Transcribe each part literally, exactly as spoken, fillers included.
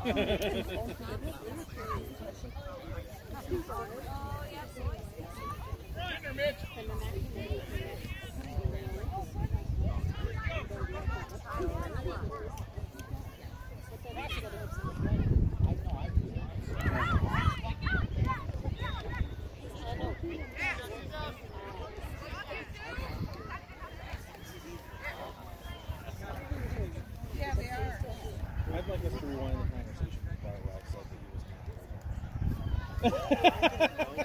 I'd like us to rewind the conversation about why I said that he was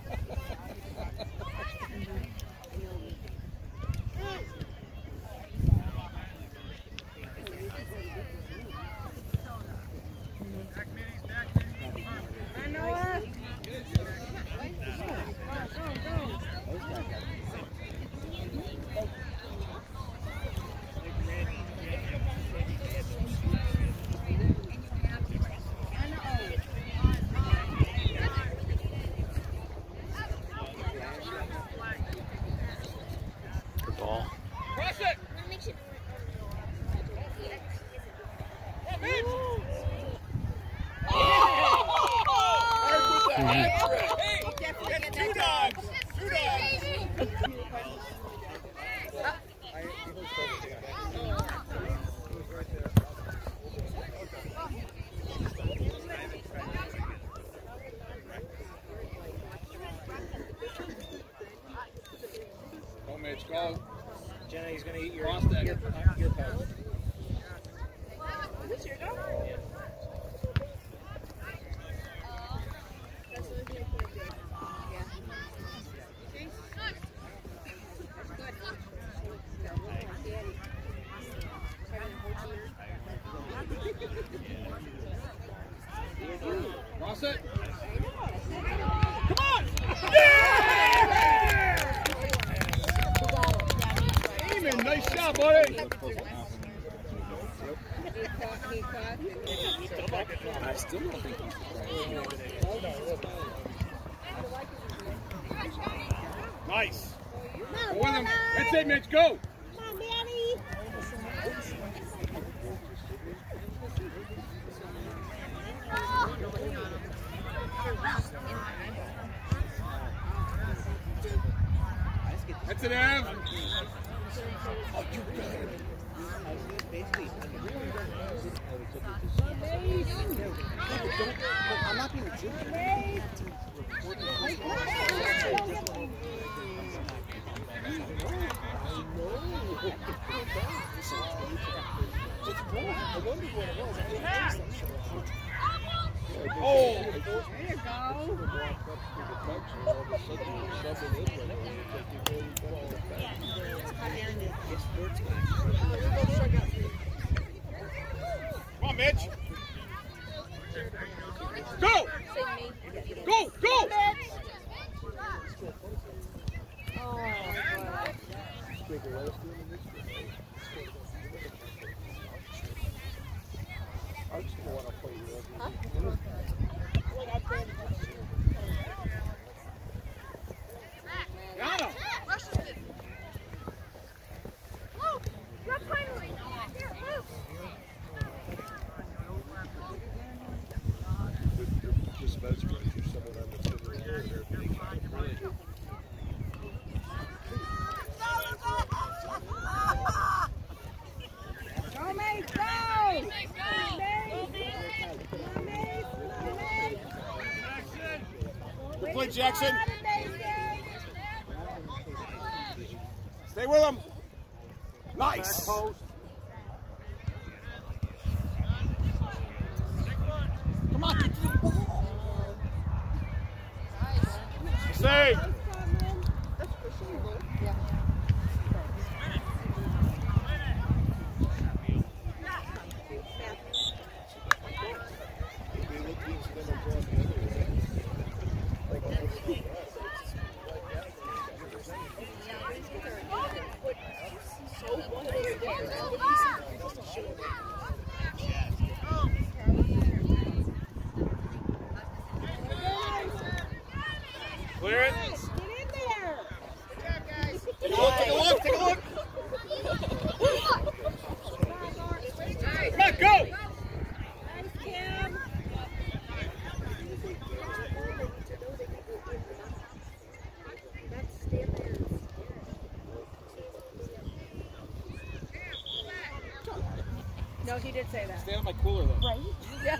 Go. Jenna, he's going to eat your, Cross that. your, your post. Is this your dog? Yeah. That's what you're going to do. Yeah. See? That's good. Cross it. Come on! Yeah! Amen. Nice shot, buddy. I still don't think he's nice. Go with him. That's it, Mitch. Go. Come on, Daddy. That's it, Ev. Oh, you got it. Basically, I'm not being a jerk. Oh! There you go. Come on, Mitch. Go! Go! Go! I just don't want to play you. Huh? Got him! Good play, Jackson. Stay with him. Nice. Come on, get to the ball. Save. No, he did say that. Stay on my cooler though. Right? Yeah.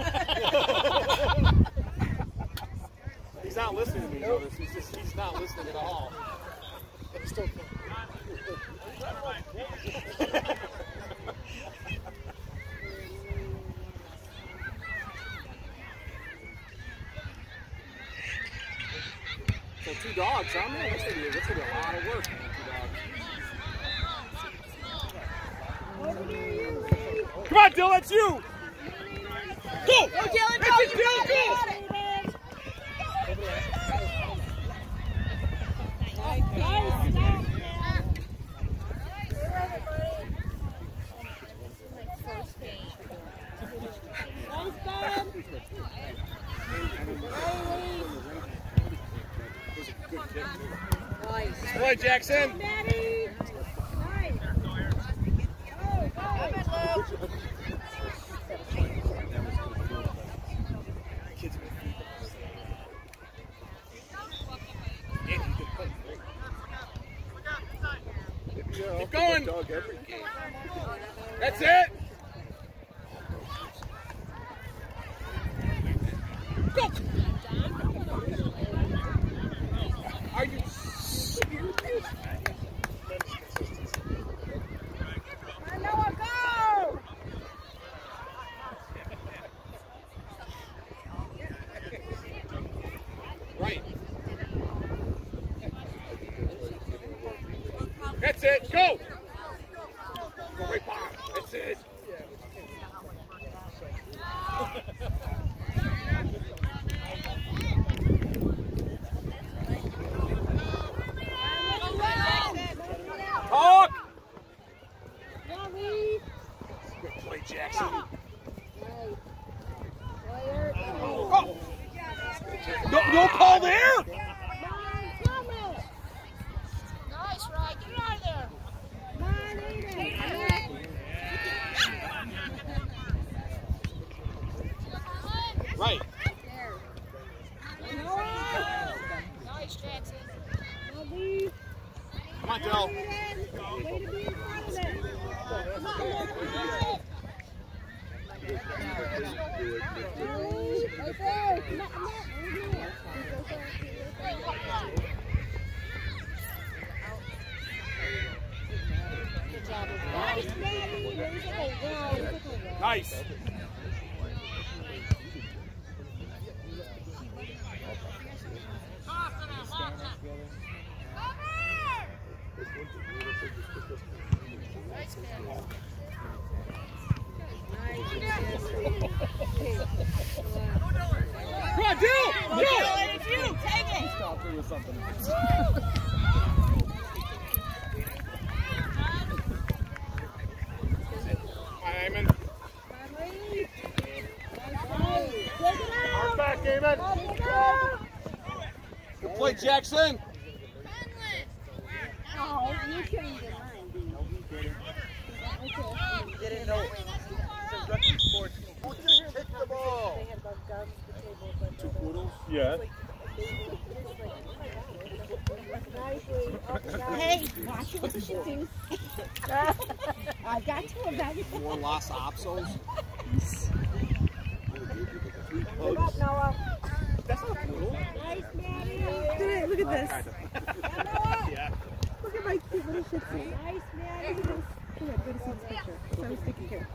He's not listening to me, notice. He's just he's not listening at all. It's still So two dogs, huh, man? That's gonna be that's gonna be a lot of work, man, two dogs. Come on, Dill, that's you! Go! Go, Dylan, go! That's it, Dill, go! Nice. Play, Jackson! Daddy! Nice. Go, go! Keep going! That's it! Go! Are you serious? Noah, go! Right. That's it. Go. Go right by. That's it. Talk. Good play, Jackson. Oh. No, no call there. Nice, Ryan. Get out of there. Right. Nice, Jackson. Come on, Del. Nice. Come on, Dill! Go! It's you. Take it. Stop it with something else. Hi, Eamon. Arm back, Eamon. Good play, Jackson. Oh, you changed your mind. Didn't know. It's a rugby sport. Hit the ball. Two poodles? Yeah. Hey, watch what you do. I got to evaluate. Four Los Opsos. Good up, Noah. That's not a poodle. Nice, Maddie. Look at this. Yeah. Look at my cute little shih tzu. Nice, Maddie. Look at this. Come here, go to see this picture. So I was thinking here.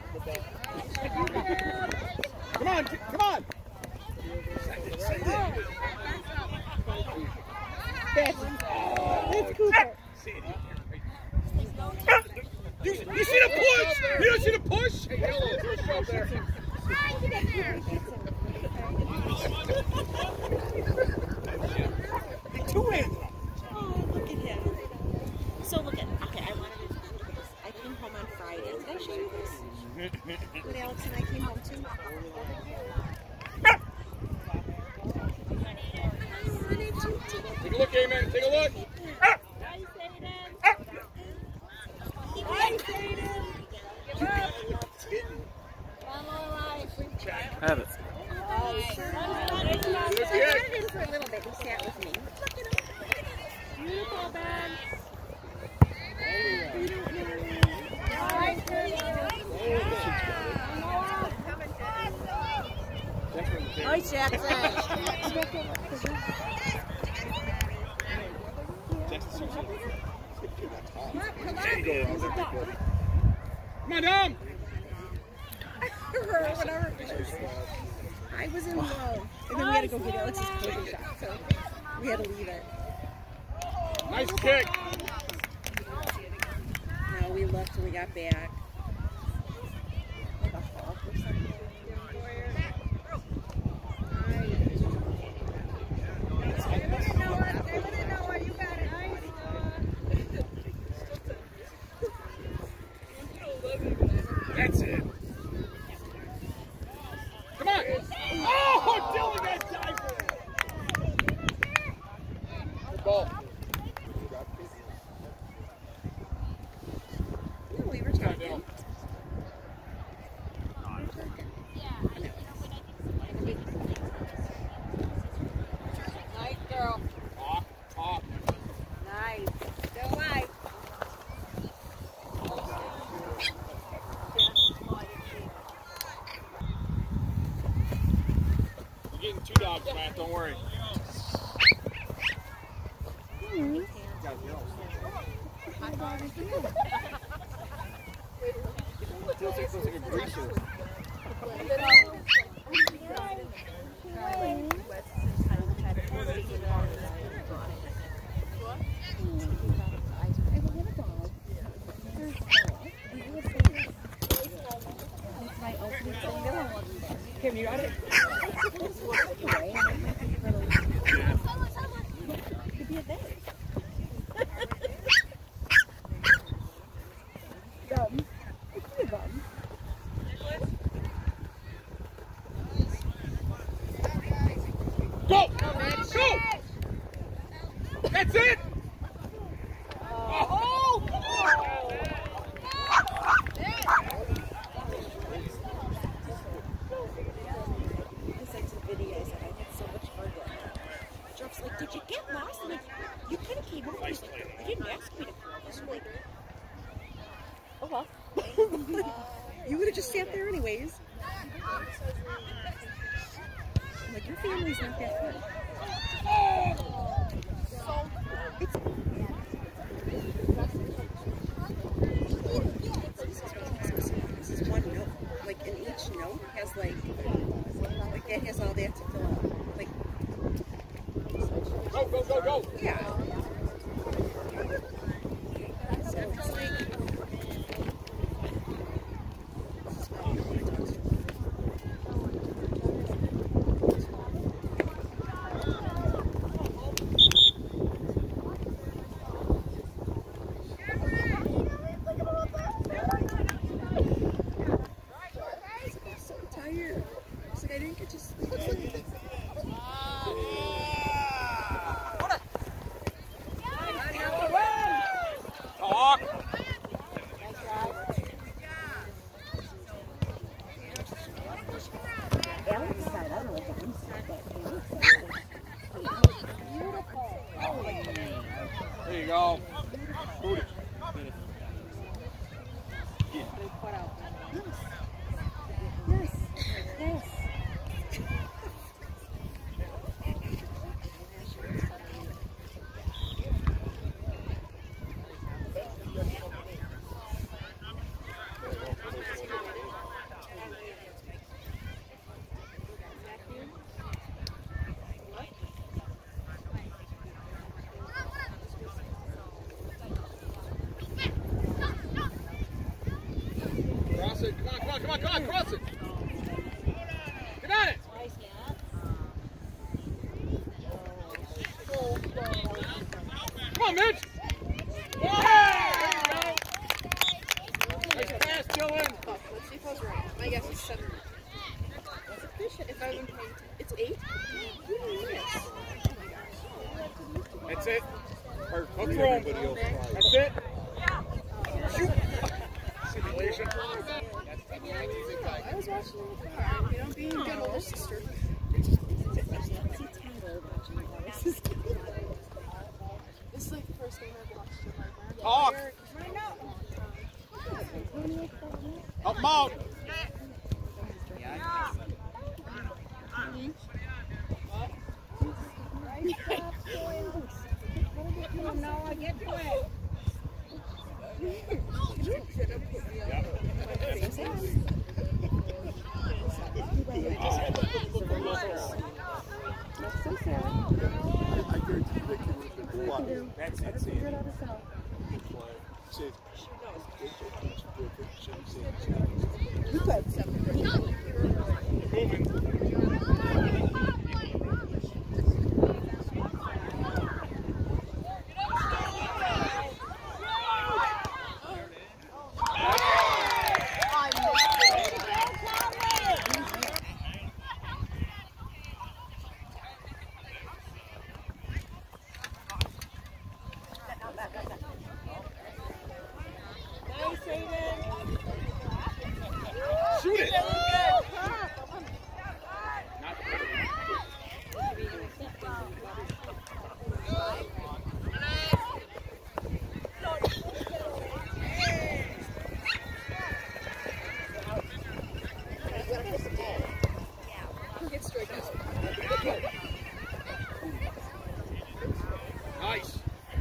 Come on, come on. Send it, send it. That's, that's Cooper. You, you see the push? You don't see the push? Hey, hello, there's a shot there. Two-handed. Oh, look at him. So look at, okay, I wanted to, I came home on Friday. Did I show you this? When Alex and I came home too? Take a look, Amen. Take a look. Ah! Nice, Aiden. Ah! Nice, Aiden. Have it. Nice. I wanted him for a little bit. He sat with me. Look at him. Beautiful, Ben. Nice, Nice, Jackson. Come on, Dom. Or whatever it was. I was in low. And then we had to go get Alex's closing shot. So we had to leave it. Nice kick. No, we left and we got back. Like a hawk or something. That's it. Come on. Oh, Dylan got dive for it. Good ball. No, we were talking. Nice, girl. Talk, talk. Nice. Still alive. You're getting two dogs, Matt. Don't worry. Mm-hmm. Feels like, feels like a greaser. Kim, you got it? Could be a day. Gum. It could be a gum. Go! Go! That's it! Oh! Jeff's like, did you get lost? I'm like, you could have came over. He's like, you didn't ask me to come. I was like, oh well. You would have just sat there anyways. I'm like, your family's not that fun. It's this is one note. Like, and each note has like, like that has all that to fill out. Like, Go, go, go, go! yeah. So it's like, so tired. It's like I didn't get to sleep. Talk! Alex said, I don't know if I'm sad, but There you go. Boot it. yes, yes. Cross it. Come on, come on, come on, come on, cross it. Get on it. Come on, Mitch. Yeah! There you go. Nice pass, Dylan. Let's see if I was right. My guess is seven. If I wasn't paying attention. It's eight? Yes. That's it. Or hook throw him. That's it. Shoot. Simulation. I was watching it with her. You know, being a good older sister. This is like the first game I've watched in like my Talk. Help him out. Now I get to it. That's it, see. You got something. Shoot it! Nice.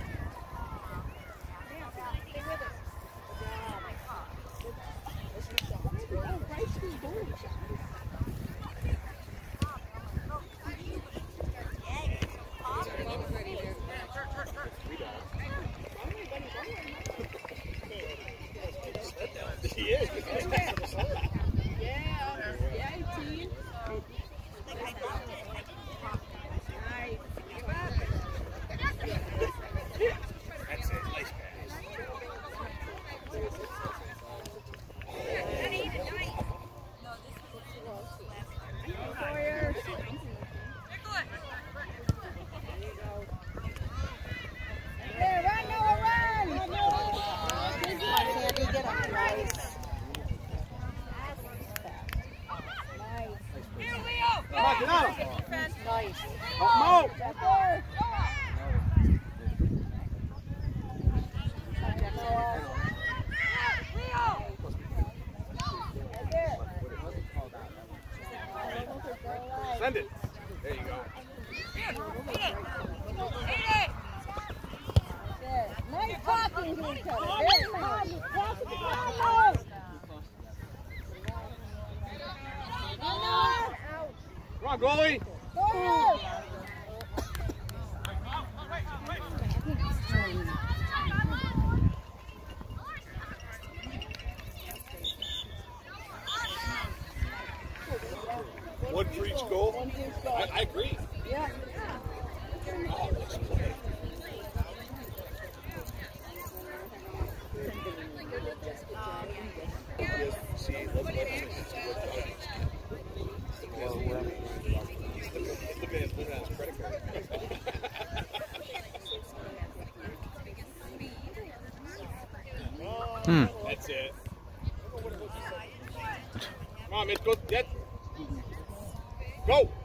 He is. That's it. Nice pass. There, run, Noah, run! Sandy, get up. Nice. Come on, get out. Nice. Oh, Right there. send it. There you go. Nice talking to each other. Very nice. Out. Come on, goalie. Go. One for each goal? One for each goal. I, I agree. Yeah. Oh, let's play. See, look what he's looking at his credit card. Hmm. That's it. Come on, Mitch, go. Get. Go.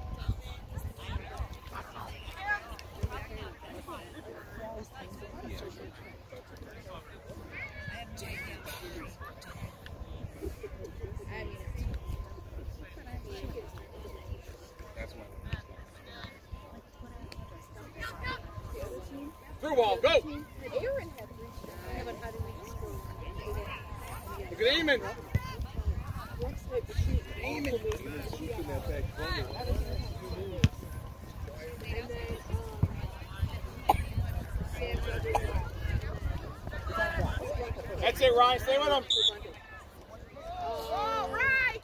Through ball, go! Look at Eamon! Eamon! That's it, Ryan. Stay with him. All right.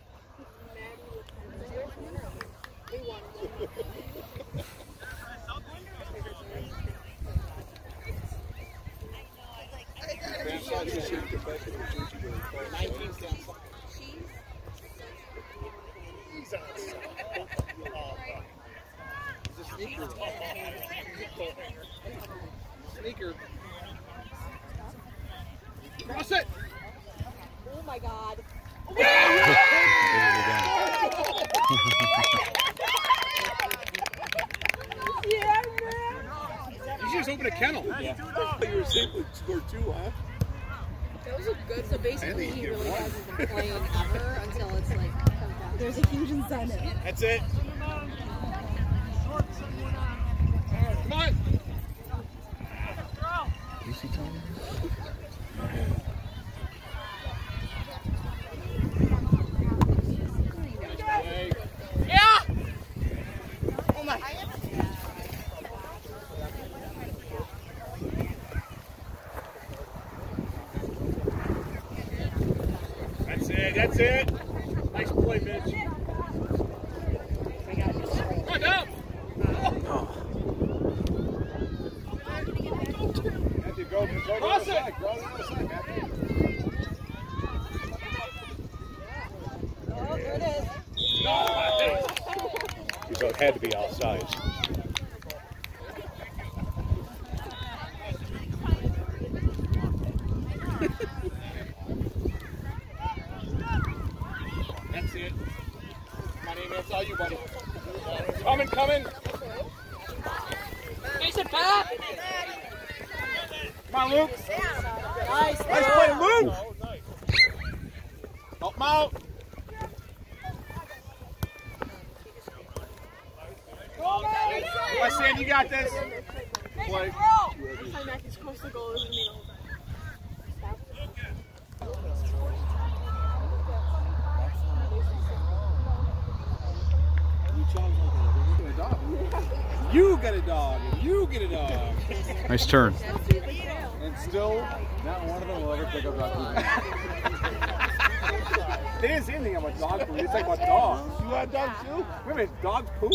Sneaker. Cross it. Oh my God. Yeah, man. You should just open a kennel. Yeah. You were safe to score two, huh? That was a good. So basically, he really hasn't been playing ever until it's like there's a huge incentive. That's it. Come on. You see Tom? Yeah! Oh my. That's it, that's it. Nice play, Mitch. Come on, down. Oh. Matthew, go, go to the other side. Go to the other side, Matthew. Oh, there it is. So it had to be outside. That's it. My name, that's all you, buddy. Coming, coming. Nice and back. Come on, Luke. Nice. Nice play, Luke. Help him out. Weston, you got this. Play. Next time Mackie's close to goal, isn't he? You get a dog, and you get a dog. Nice turn. And still, not one of them will ever pick up dog food. They didn't say anything about dog food. They said about dogs. You had dogs too? Wait a minute, dogs poop?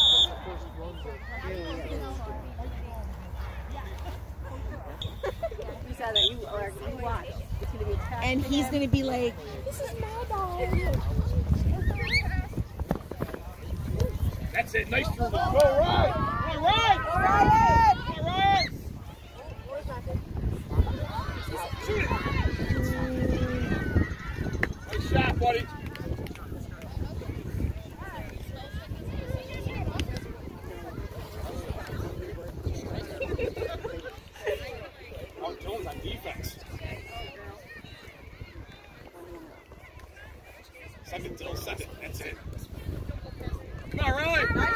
You saw that. You, or you watch. It's going to be a tough. And he's going to be like, this is my dog. That's it. Nice turn. Go right. Go right. All right. Go right. Shoot it. Nice shot, buddy. Oh, Jones on defense. Second till second. That's it. Come on, Riley. Nice.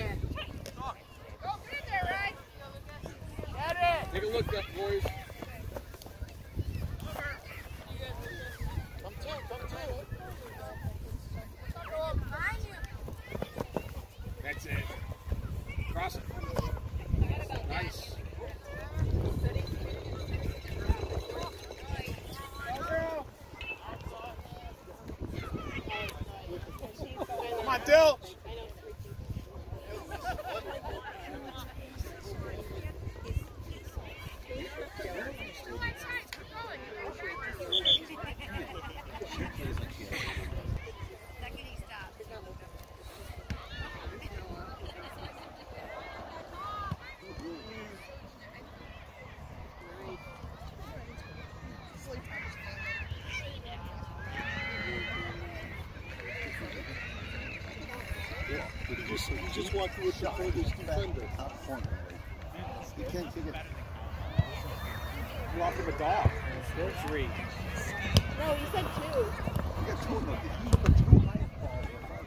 Take a look up, boys. Come to, come to. That's it. Cross it. Nice. Come on, Dill. You just, you just walk through with the furthest defender. Top corner. You can't take it. You off of a dog. No, you said two. You got two of them. If you put two high balls in the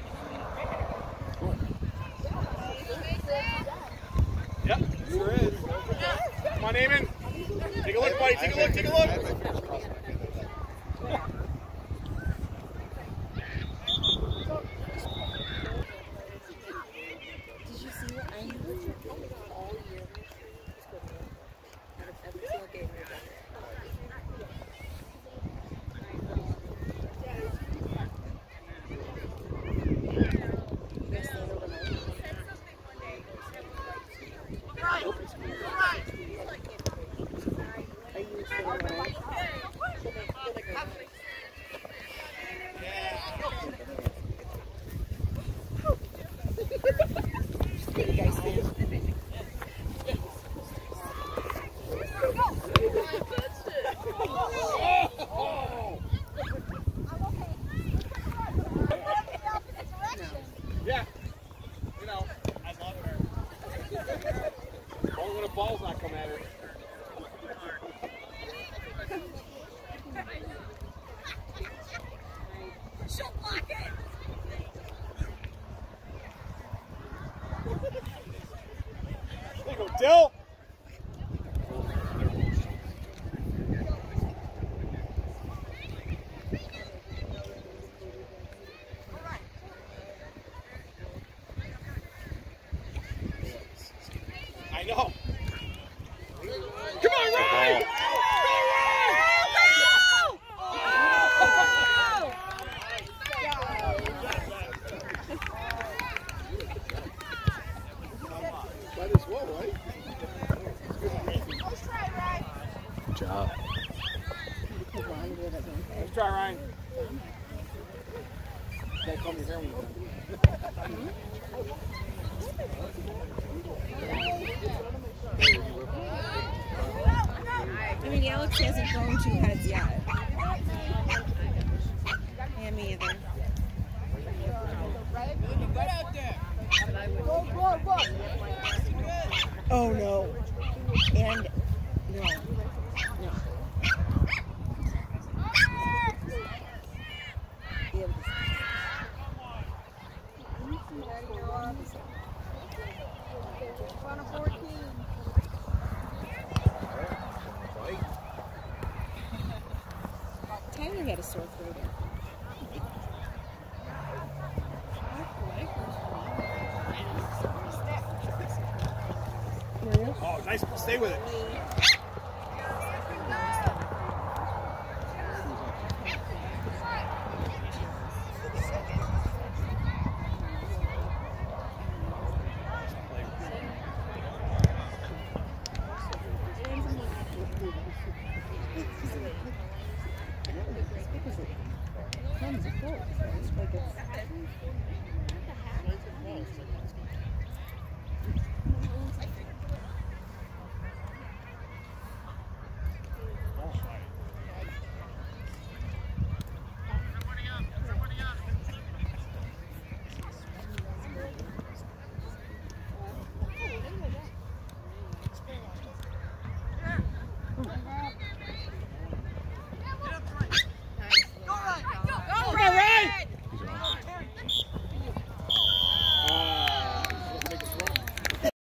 corner. Yep, sure is. Come on, Eamon. Take a look, buddy. Take a look. Take a look. Did you see what I knew all year? Out of every single game we've done. Are you sitting Call me here when I mean, Alex hasn't grown two heads yet. Yeah, me either. Oh no. And no. No. Tyler had a sore throat. Oh, nice. Stay with it.